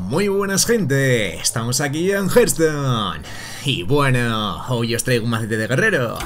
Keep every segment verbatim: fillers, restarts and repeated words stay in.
Muy buenas gente, estamos aquí en Hearthstone. Y bueno, hoy os traigo un macete de guerrero.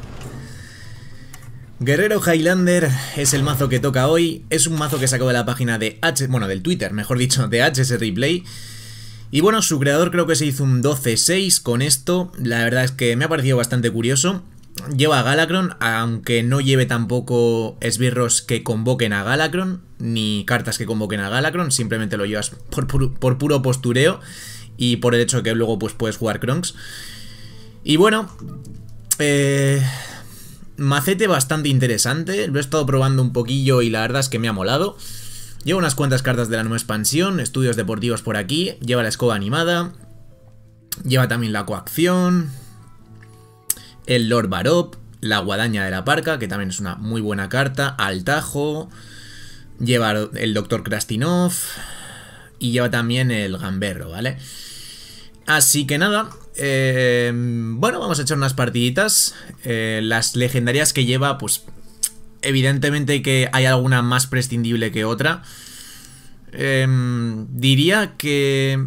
Guerrero Highlander es el mazo que toca hoy. Es un mazo que sacó de la página de H, bueno, del Twitter, mejor dicho, de H S Replay. Y bueno, su creador creo que se hizo un doce seis con esto. La verdad es que me ha parecido bastante curioso. Lleva a Galakron, aunque no lleve tampoco esbirros que convoquen a Galakron, ni cartas que convoquen a Galakron, simplemente lo llevas por, por, por puro postureo y por el hecho de que luego pues puedes jugar Kronks. Y bueno, eh, macete bastante interesante, lo he estado probando un poquillo y la verdad es que me ha molado. Lleva unas cuantas cartas de la nueva expansión, estudios deportivos por aquí, lleva la escoba animada, lleva también la coacción, el Lord Barop, la guadaña de la parca, que también es una muy buena carta, Altajo, lleva el doctor Krastinov y lleva también el gamberro, ¿vale? Así que nada, eh, bueno, vamos a echar unas partiditas. Eh, las legendarias que lleva, pues evidentemente que hay alguna más prescindible que otra. Eh, diría que...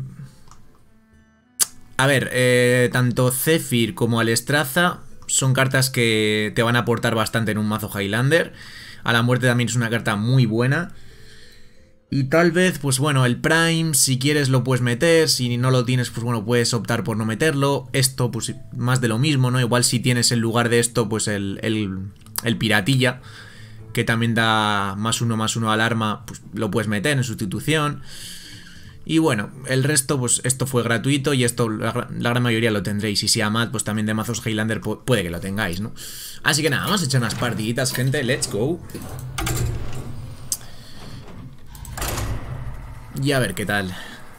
A ver, eh, tanto Zephyr como Alestraza son cartas que te van a aportar bastante en un mazo Highlander. A la muerte también es una carta muy buena. Y tal vez, pues bueno, el Prime, si quieres lo puedes meter. Si no lo tienes, pues bueno, puedes optar por no meterlo. Esto, pues más de lo mismo, ¿no? Igual si tienes en lugar de esto, pues el, el, el Piratilla, que también da más uno más uno al arma, pues lo puedes meter en sustitución. Y bueno, el resto, pues esto fue gratuito y esto la, la gran mayoría lo tendréis. Y si amad, pues también de mazos Highlander pu puede que lo tengáis, ¿no? Así que nada, vamos a echar unas partiditas, gente. Let's go. Y a ver qué tal.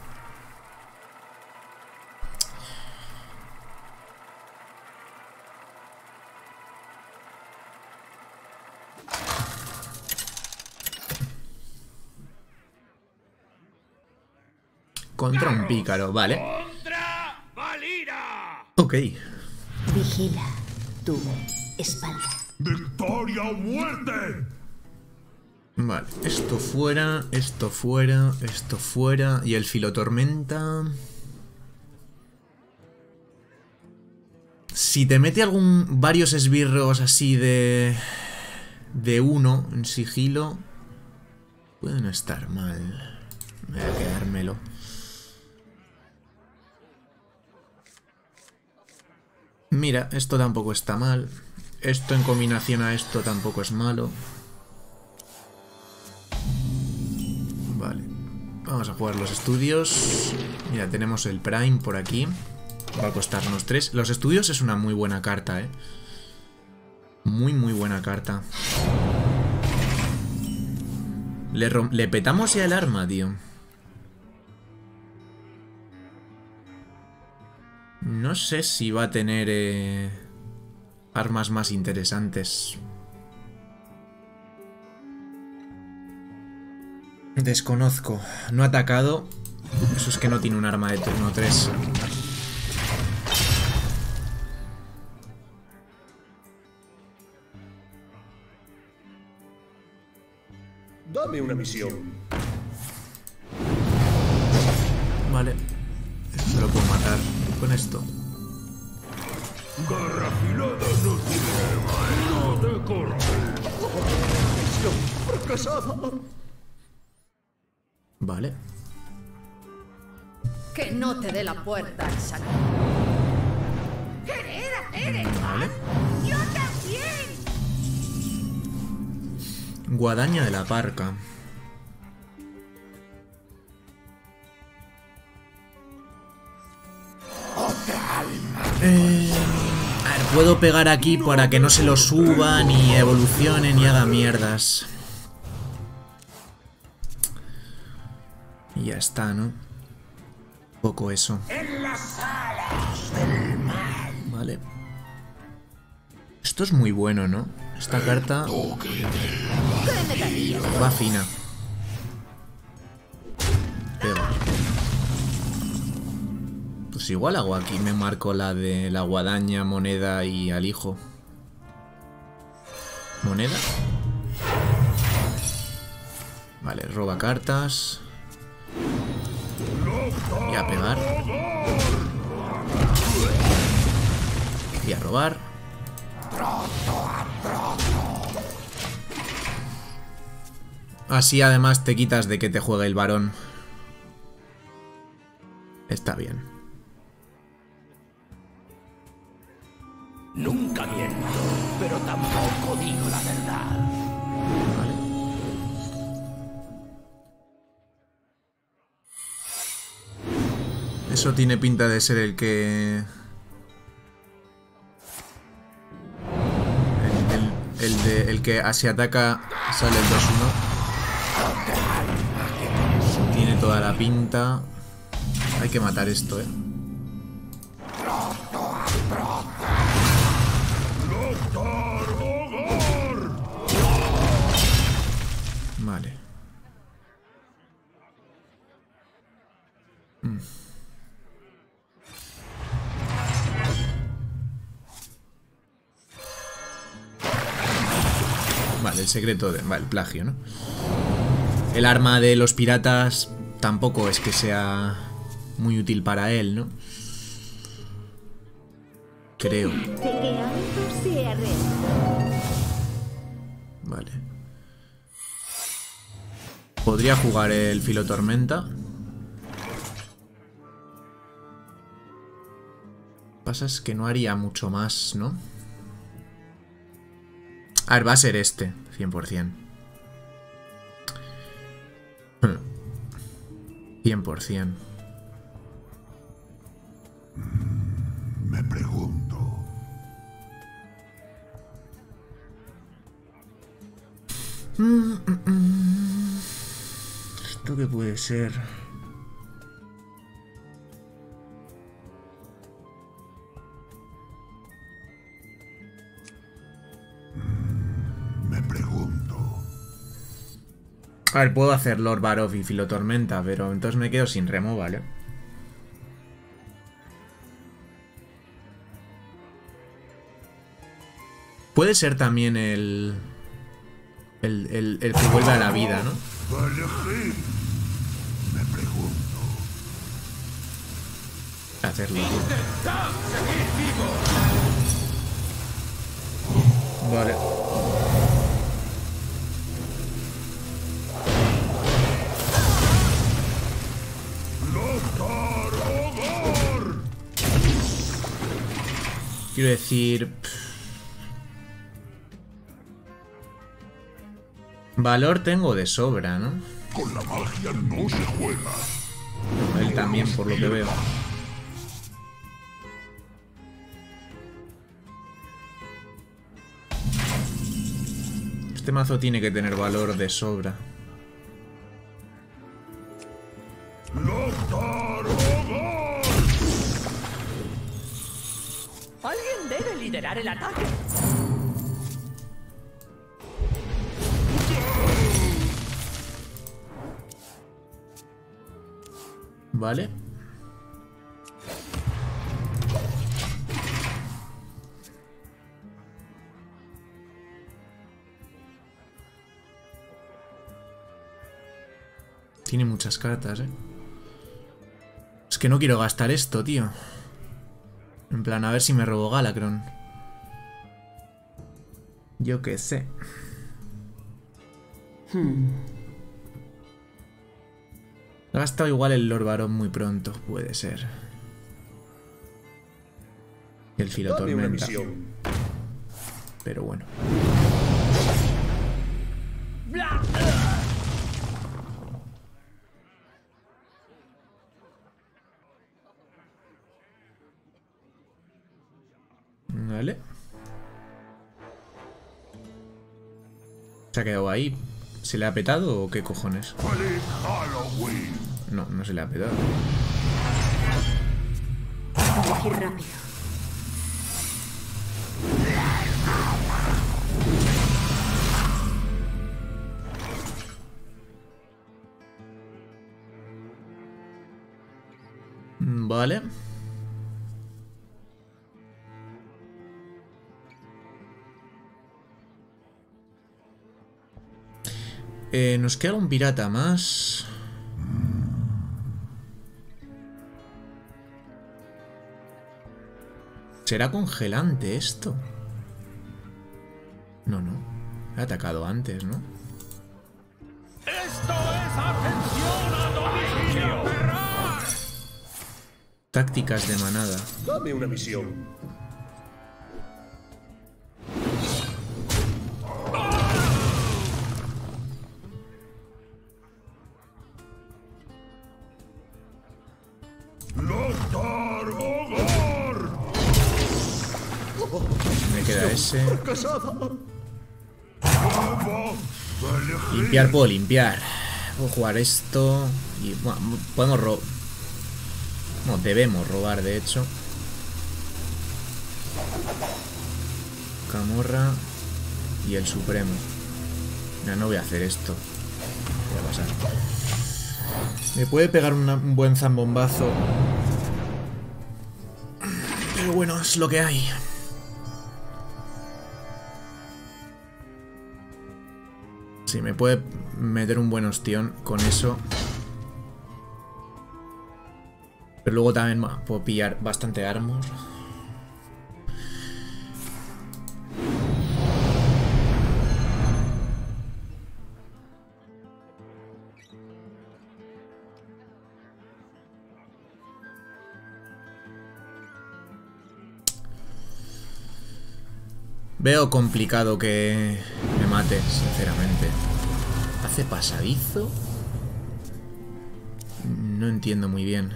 Contra un pícaro, vale. ¡Contra Valira! Ok. Vigila tu espalda. ¡Victoria o muerte! Vale, esto fuera, esto fuera, esto fuera. Y el filotormenta. Si te mete algún varios esbirros así de de uno en sigilo, puede no estar mal. Voy a quedármelo. Mira, esto tampoco está mal. Esto en combinación a esto tampoco es malo. Vale. Vamos a jugar los estudios. Mira, tenemos el Prime por aquí. Va a costarnos tres. Los estudios es una muy buena carta, eh. Muy, muy buena carta. Le, le petamos ya el arma, tío. No sé si va a tener eh, armas más interesantes. Desconozco. No ha atacado. Eso es que no tiene un arma de turno tres. Dame una misión. Vale. Esto lo puedo matar con esto. Garra afilada no tiene no te corre. Misión fracasada. Vale. Que no te dé la puerta al salón. ¿Querer hacer el Vale. mal? ¡Yo también! Guadaña de la parca. Eh, a ver, puedo pegar aquí para que no se lo suba, ni evolucione, ni haga mierdas. Y ya está, ¿no? Un poco eso. En las alas del mal. Vale. Esto es muy bueno, ¿no? Esta carta va fina. Pega. Pues igual hago aquí, me marco la de la guadaña, moneda y alijo. ¿Moneda? Vale, roba cartas. Y a pegar. Y a robar. Así además te quitas de que te juegue el varón. Está bien. Nunca miento, pero tampoco digo la verdad. Vale. Eso tiene pinta de ser el que... El, el, el, de, el que si ataca sale el dos uno. Tiene toda la pinta. Hay que matar esto, eh. Vale. Mm. Vale, el secreto de... Vale, el plagio, ¿no? El arma de los piratas tampoco es que sea muy útil para él, ¿no? Creo. Vale. Podría jugar el Filotormenta. Pasa es que no haría mucho más, ¿no? A ver, va a ser este, cien por cien. cien por cien. Me pregunto. ¿Esto qué puede ser? Me pregunto. A ver, puedo hacer Lord Barov y Filotormenta, pero entonces me quedo sin remo, ¿vale? Puede ser también el... El, el, el que vuelve a la vida, ¿no? Me pregunto. Hacerlo. Vale. Quiero decir... Valor tengo de sobra, ¿no? Con la magia no se juega. Él también, por lo que veo. Este mazo tiene que tener valor de sobra. Alguien debe liderar el ataque. Vale. Tiene muchas cartas, eh. Es que no quiero gastar esto, tío. En plan, a ver si me robo Galacron. Yo qué sé. Hmm. Ha gastado igual el Lord Barón muy pronto, puede ser. El Filotormenta. Pero bueno. Vale. Se ha quedado ahí. ¿Se le ha petado o qué cojones? No, no se le ha petado. Elegir rápido. Vale. Eh, nos queda un pirata más. ¿Será congelante esto? No, no. He atacado antes, ¿no? ¡Esto es atención a domicilio! ¡Perrar! Tácticas de manada. Dame una misión. ¡Lothar Hogar! Me queda ese. ¡Casada! Limpiar puedo limpiar. Puedo jugar esto. Y bueno, podemos robar. No, debemos robar, de hecho. Camorra. Y el Supremo. No, no voy a hacer esto. Voy a pasar. Me puede pegar una, un buen zambombazo. Pero bueno, es lo que hay. Sí, me puede meter un buen ostión con eso. Pero luego también puedo pillar bastante armor. Veo complicado que me mate, sinceramente. ¿Hace pasadizo? No entiendo muy bien.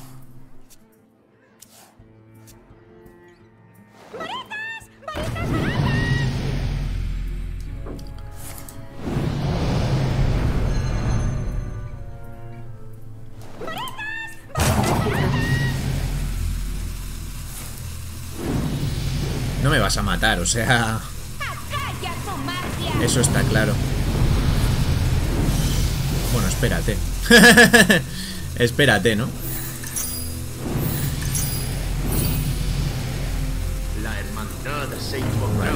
No me vas a matar, o sea... Eso está claro. Bueno, espérate. Espérate, ¿no? La hermandad se impondrá.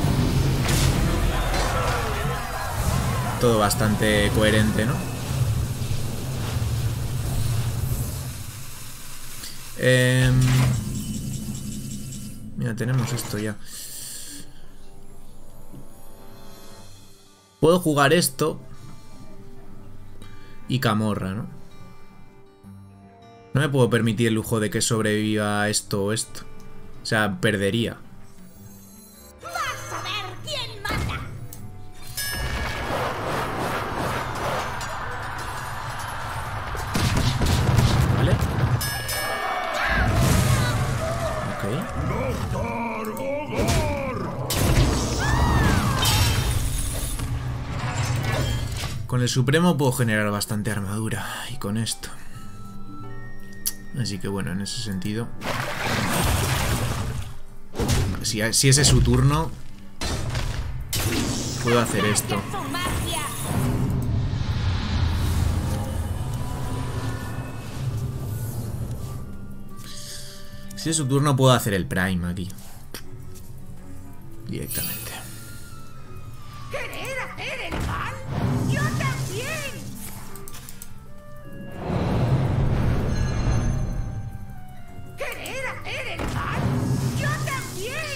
Todo bastante coherente, ¿no? Eh... Mira, tenemos esto ya. Puedo jugar esto y Camorra, ¿no? No me puedo permitir el lujo de que sobreviva esto o esto. O sea, perdería. ¡Vas a ver quién mata! ¿Vale? Ok. ¡Lothar Hogar! Con el Supremo puedo generar bastante armadura. Y con esto. Así que bueno, en ese sentido... Si, si ese es su turno, puedo hacer esto. Si es su turno, puedo hacer el Prime aquí. Directamente. ¿Querer hacer el mal? ¡Yo también! ¿Querer hacer el mal? ¡Yo también!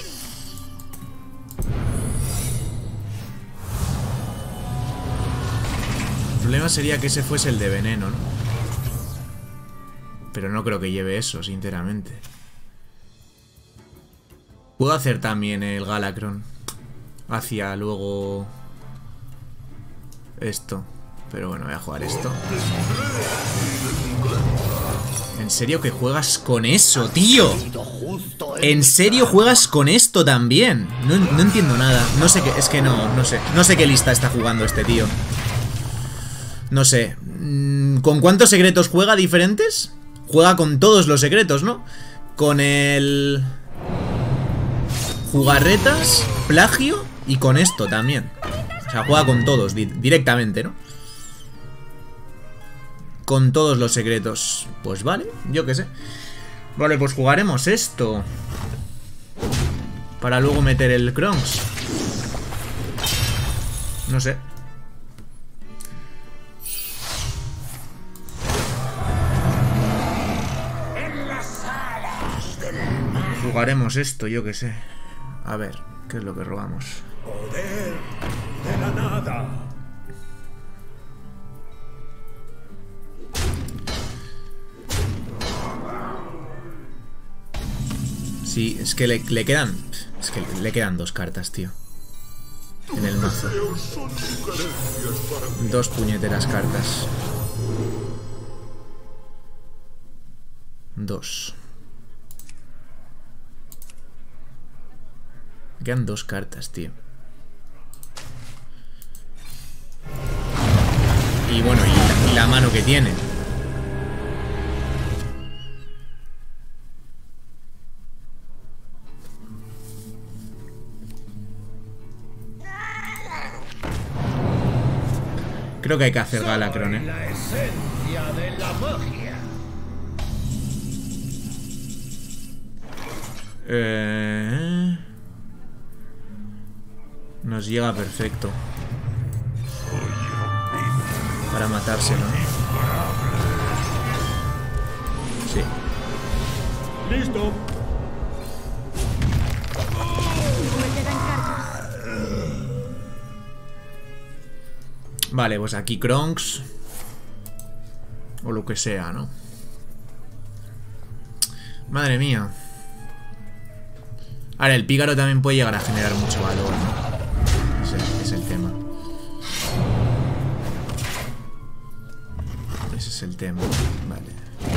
El problema sería que ese fuese el de veneno, ¿no? Pero no creo que lleve eso, sinceramente. Puedo hacer también el Galacron hacia luego esto. Pero bueno, voy a jugar esto. ¿En serio que juegas con eso, tío? ¿En serio juegas con esto también? No, no entiendo nada. No sé qué... Es que no, no sé. No sé qué lista está jugando este tío. No sé. ¿Con cuántos secretos juega diferentes? Juega con todos los secretos, ¿no? Con el... Jugarretas, plagio y con esto también. O sea, juega con todos di directamente, ¿no? Con todos los secretos. Pues vale, yo qué sé. Vale, pues jugaremos esto para luego meter el Kronks. No sé. rogaremos esto, yo que sé. A ver, ¿qué es lo que rogamos? Poder de la nada. Sí, es que le, le quedan... Es que le quedan dos cartas, tío. En el mazo. Dos puñeteras cartas. Dos. Quedan dos cartas, tío. Y bueno, y la, y la mano que tiene. Creo que hay que hacer Galacron, ¿eh? La esencia de la magia. Eh... Nos llega perfecto. Para matárselo, ¿no? Sí. Listo. Me quedan cartas. Vale, pues aquí Kronks. O lo que sea, ¿no? Madre mía. Ahora, el pícaro también puede llegar a generar mucho valor, ¿no? Ese es el tema. Ese es el tema. Vale.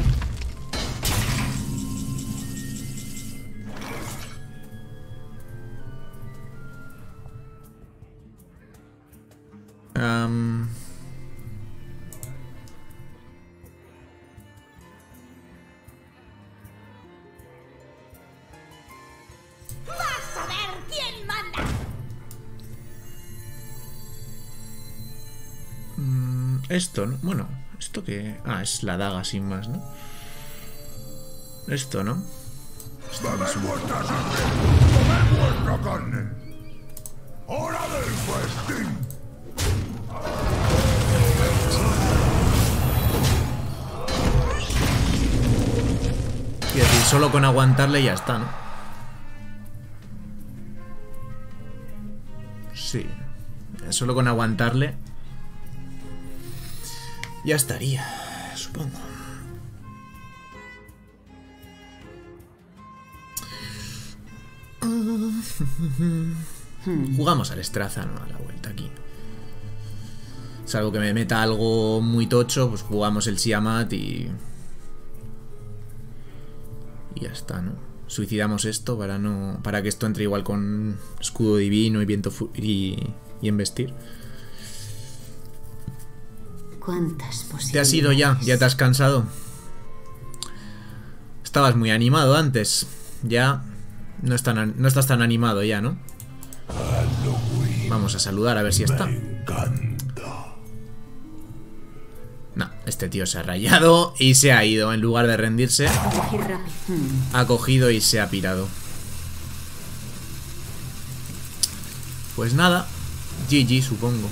Um... ¡Vas a ver quién manda! Mm, esto, ¿no? Bueno, esto que... Ah, es la daga sin más, ¿no? Esto, ¿no? Esto no es un... vuestra sangre. Comed vuestra carne. Hora del festín. Y decir, solo con aguantarle ya está, ¿no? Sí. Solo con aguantarle ya estaría, supongo. Jugamos al Estraza, ¿no? A la vuelta aquí. Salvo que me meta algo muy tocho, pues jugamos el Siamat y... Y ya está, ¿no? Suicidamos esto para no para que esto entre igual con escudo divino y viento y, y embestir. ¿Cuántas posibilidades? ¿Te has ido ya? ¿Ya te has cansado? Estabas muy animado antes. Ya no, es tan, no estás tan animado ya, ¿no? Vamos a saludar a ver si está. No, este tío se ha rayado y se ha ido. En lugar de rendirse, ha cogido y se ha pirado. Pues nada, G G supongo.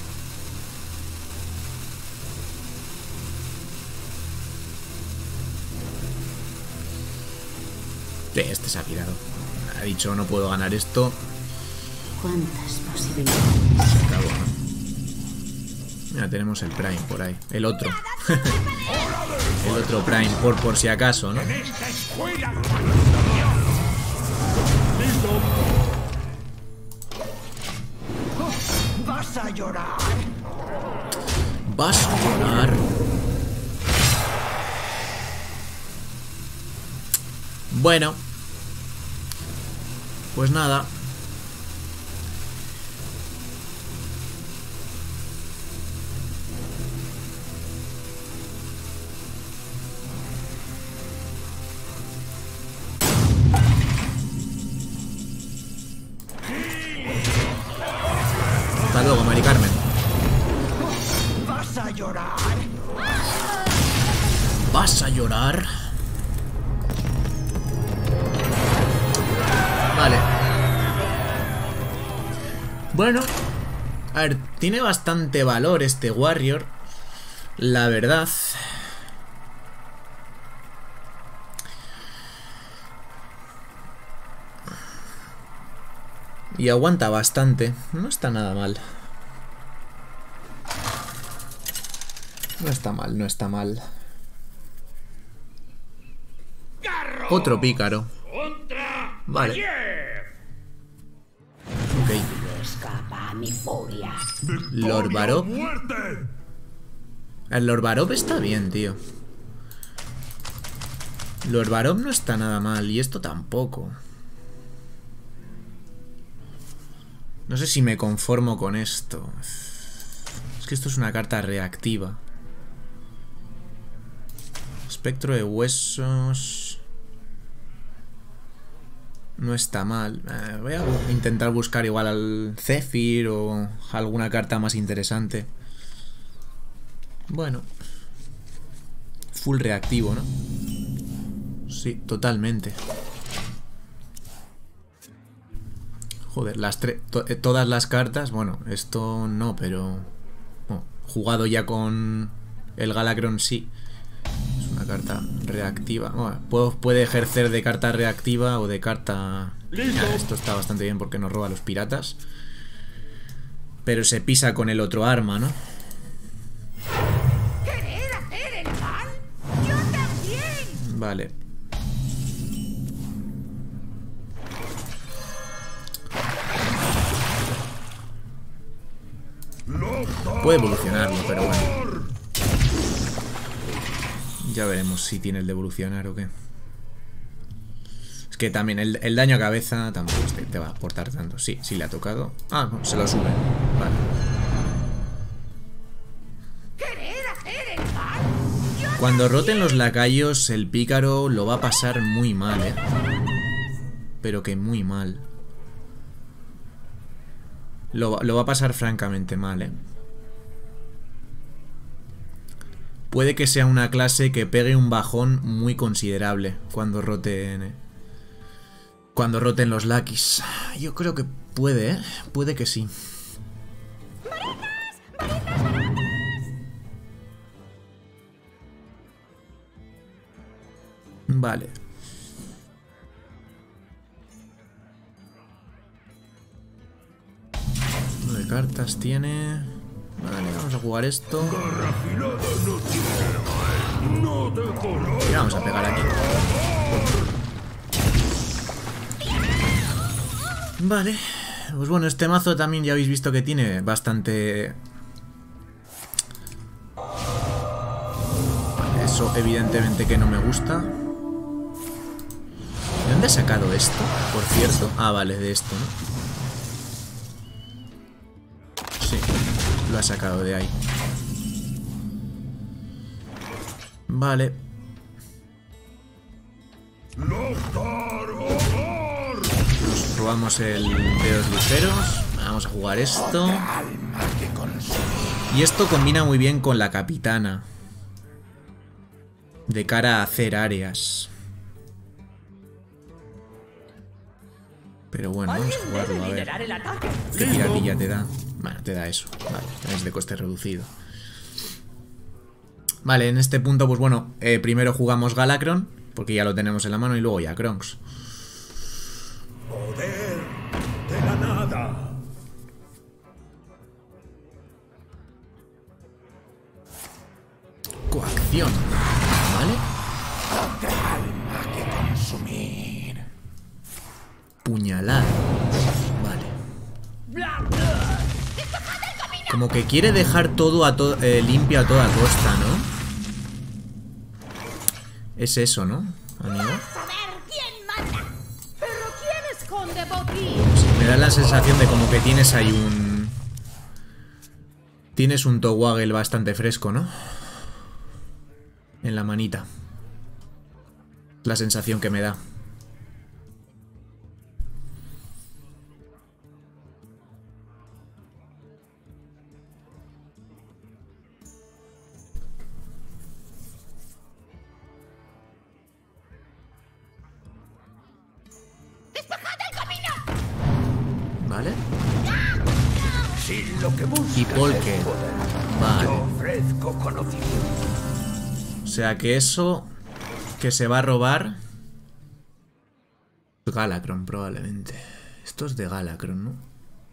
Sí, este se ha pirado. Ha dicho no puedo ganar esto. ¿Cuántas posibilidades? Se acabó, ¿no? Mira, tenemos el Prime por ahí. El otro. El otro Prime, por, por si acaso, ¿no? En esta escuela. Listo. ¿Vas a llorar? Vas a llorar. Bueno. Pues nada. Hasta luego, Mari Carmen. ¿Vas a llorar? ¿Vas a llorar? Vale. Bueno. A ver, tiene bastante valor este Warrior. La verdad. Y aguanta bastante. No está nada mal. No está mal, no está mal. Otro pícaro. Vale. Ok. Escapa a mi furia. Lord Barov. El Lord Barov está bien, tío. Lord Barov no está nada mal. Y esto tampoco. No sé si me conformo con esto. Es que esto es una carta reactiva. Espectro de huesos. No está mal. Eh, voy a intentar buscar igual al Zephyr o alguna carta más interesante. Bueno. Full reactivo, ¿no? Sí, totalmente. Joder, las tres, to todas las cartas. Bueno, esto no, pero bueno, jugado ya con el Galakron, sí. Es una carta reactiva. Bueno, puedo, puede ejercer de carta reactiva o de carta... Ya, esto está bastante bien porque nos roba a los piratas. Pero se pisa con el otro arma, ¿no? ¿Querer hacer el mal? Yo también. Vale. Puede evolucionarlo, pero bueno. Ya veremos si tiene el de evolucionar o qué. Es que también el, el daño a cabeza tampoco te, te va a aportar tanto. Sí, sí le ha tocado. Ah, no, se lo sube. Vale. ¿Querer hacer el mal? Yo Cuando roten los lacayos, el pícaro lo va a pasar muy mal, ¿eh? Pero que muy mal. Lo, lo va a pasar francamente mal, ¿eh? Puede que sea una clase que pegue un bajón muy considerable cuando roten, cuando roten los Lakis. Yo creo que puede, ¿eh? Puede que sí. Vale. Nueve cartas tiene. Vale, vamos a jugar esto. Y vamos a pegar aquí. Vale. Pues bueno, este mazo también ya habéis visto que tiene bastante... Eso evidentemente que no me gusta. ¿De dónde he sacado esto? Por cierto. Ah, vale, de esto, ¿no? Sí, lo ha sacado de ahí. Vale. Nos robamos el dedos ligeros. Vamos a jugar esto. Y esto combina muy bien con la capitana. De cara a hacer áreas. Pero bueno, vamos a jugarlo, a ver. ¿Qué piratilla te da? Bueno, te da eso. Vale, es de coste reducido. Vale, en este punto, pues bueno, eh, primero jugamos Galakron, porque ya lo tenemos en la mano, y luego ya Kronks. Poder de la nada. Coacción. ¿Vale? Alma que consumir. Puñalada. Vale. Como que quiere dejar todo a to eh, limpio a toda costa, ¿no? Es eso, ¿no, amigo? Saber quién manda. ¿Pero quién esconde botín? Sí, me da la sensación de como que tienes ahí un... Tienes un Togwaggle bastante fresco, ¿no? En la manita. La sensación que me da. ¿Vale? Si lo que buscas Y Polke. es poder, Vale. yo ofrezco conocimiento. O sea que eso que se va a robar Galakron probablemente. Esto es de Galacron, ¿no?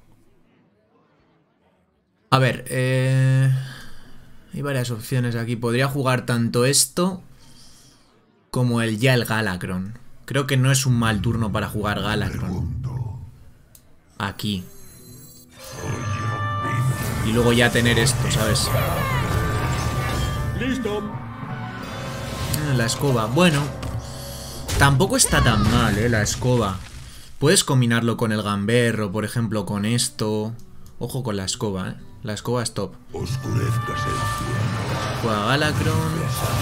A ver, eh... hay varias opciones aquí. Podría jugar tanto esto como el ya el Galacron. Creo que no es un mal turno para jugar Galacron. Aquí. Y luego ya tener esto, ¿sabes? ¡Listo! La escoba. Bueno, tampoco está tan mal, ¿eh? La escoba. Puedes combinarlo con el gamberro, por ejemplo, con esto. Ojo con la escoba, ¿eh? La escoba es top. Oscurezcase el cielo. Juega Galacron.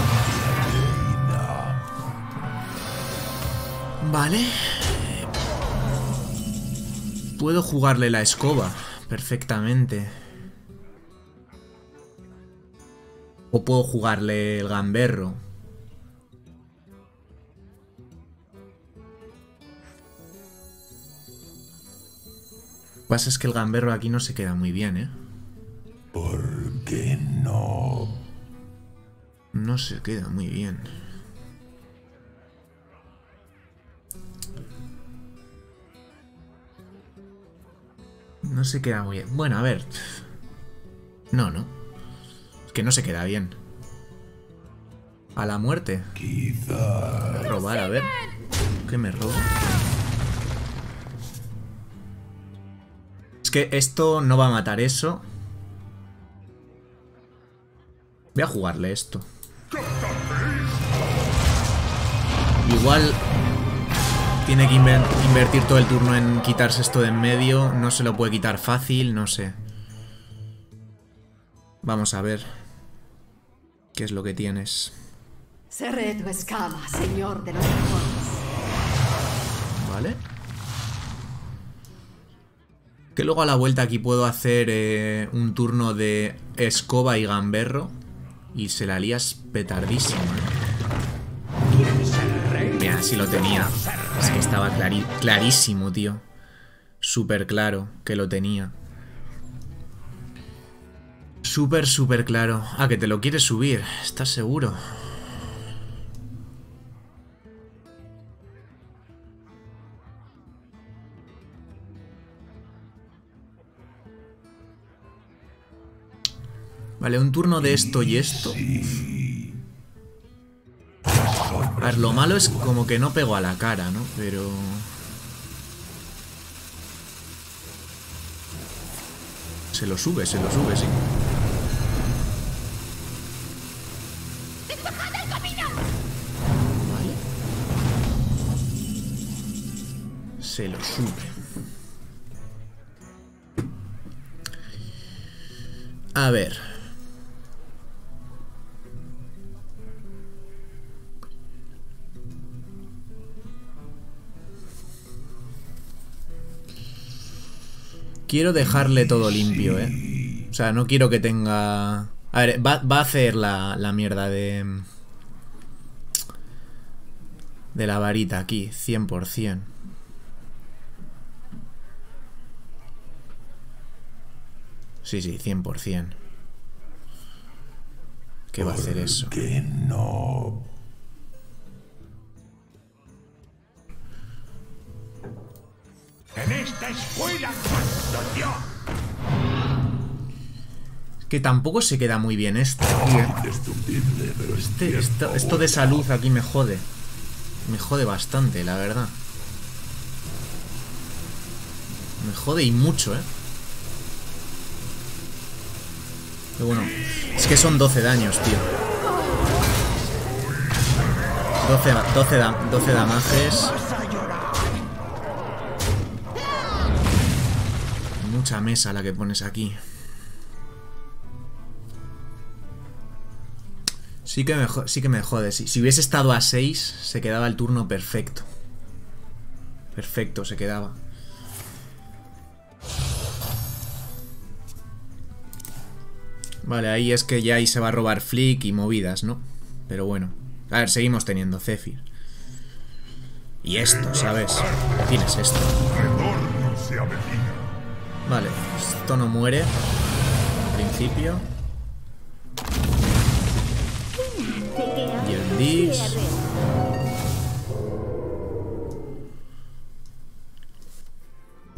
Vale. Puedo jugarle la escoba perfectamente. O puedo jugarle el gamberro. Lo que pasa es que el gamberro aquí no se queda muy bien, ¿eh? ¿Por qué no? No se queda muy bien. No se queda muy bien. Bueno, a ver. No, no. Es que no se queda bien. A la muerte. Quizá. Robar, a ver. ¿Qué me robo? Es que esto no va a matar eso. Voy a jugarle esto. Igual tiene que inver invertir todo el turno en quitarse esto de en medio. No se lo puede quitar fácil, no sé. Vamos a ver qué es lo que tienes. Seré tu escama, señor de los dragones. Vale. Que luego a la vuelta aquí puedo hacer eh, un turno de escoba y gamberro. Y se la lías petardísima. Mira, sí lo tenía. Es que estaba clari clarísimo, tío. Súper claro que lo tenía. Súper, súper claro. Ah, que te lo quieres subir. ¿Estás seguro? Vale, un turno de esto y esto. A ver, lo malo es como que no pego a la cara, ¿no? Pero... Se lo sube, se lo sube, sí. Vale. Se lo sube. A ver... Quiero dejarle todo limpio, ¿eh? O sea, no quiero que tenga... A ver, va, va a hacer la, la mierda de... De la varita aquí, cien por cien. Sí, sí, cien por cien. ¿Qué va a hacer eso? Que no. En esta escuela mando yo. Que tampoco se queda muy bien esto, tío. Indestructible, pero Este, esto, esto de salud aquí me jode. Me jode bastante, la verdad. Me jode y mucho, ¿eh? Pero bueno, es que son doce daños, tío. doce, doce, doce damajes. Mucha mesa la que pones aquí. Sí que me, sí que me jode. Si, si hubiese estado a seis, se quedaba el turno perfecto. Perfecto, se quedaba. Vale, ahí es que ya ahí se va a robar Flick y movidas, ¿no? Pero bueno. A ver, seguimos teniendo Zephyr. Y esto, ¿sabes? Tienes esto. Retorno se avecina. Vale, esto no muere. En principio. Y el dis.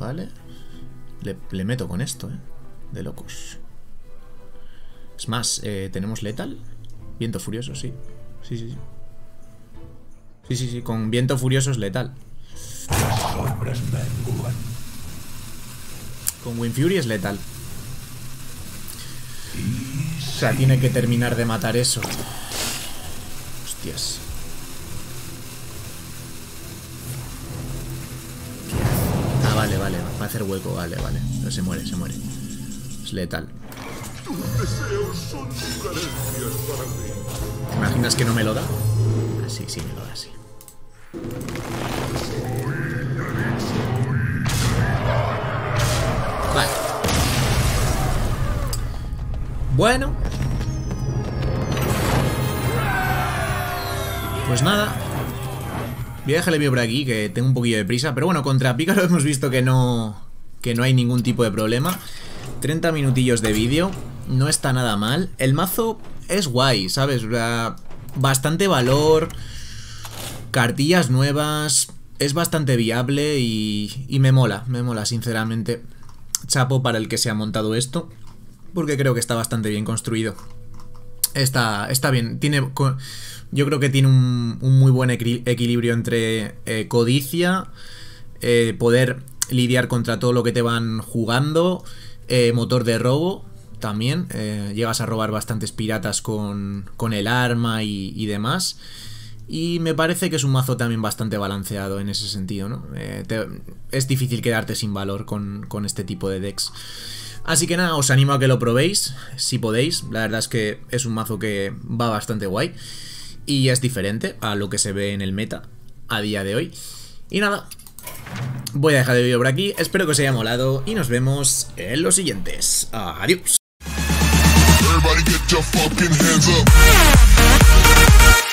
Vale. Le, le meto con esto, eh. De locos. Es más, eh, ¿tenemos letal? Viento furioso, sí. Sí, sí, sí. Sí, sí, sí. Con viento furioso es letal. Con Wind Fury es letal. O sea, tiene que terminar de matar eso. Hostias. Ah, vale, vale. Va a hacer hueco, vale, vale. Pero se muere, se muere. Es letal. Tus deseos son carencias para mí. ¿Te imaginas que no me lo da? Ah, sí, sí, me lo da, sí. Vale. Bueno. Pues nada. Voy a dejarle vídeo por aquí, que tengo un poquillo de prisa. Pero bueno, contra Pícaro hemos visto que no, que no hay ningún tipo de problema. treinta minutillos de vídeo. No está nada mal. El mazo es guay, ¿sabes? Bastante valor. Cartillas nuevas. Es bastante viable y, y me mola, me mola, sinceramente. Chapo para el que se ha montado esto, porque creo que está bastante bien construido. Está, está bien, tiene... Yo creo que tiene un, un muy buen equi equilibrio entre eh, codicia, eh, poder lidiar contra todo lo que te van jugando, eh, motor de robo también. Eh, llegas a robar bastantes piratas con, con el arma y, y demás. Y me parece que es un mazo también bastante balanceado en ese sentido, ¿no? Eh, te, es difícil quedarte sin valor con, con este tipo de decks. Así que nada, os animo a que lo probéis, si podéis. La verdad es que es un mazo que va bastante guay. Y es diferente a lo que se ve en el meta a día de hoy. Y nada, voy a dejar el vídeo por aquí. Espero que os haya molado y nos vemos en los siguientes. Adiós. Everybody get your fucking hands up.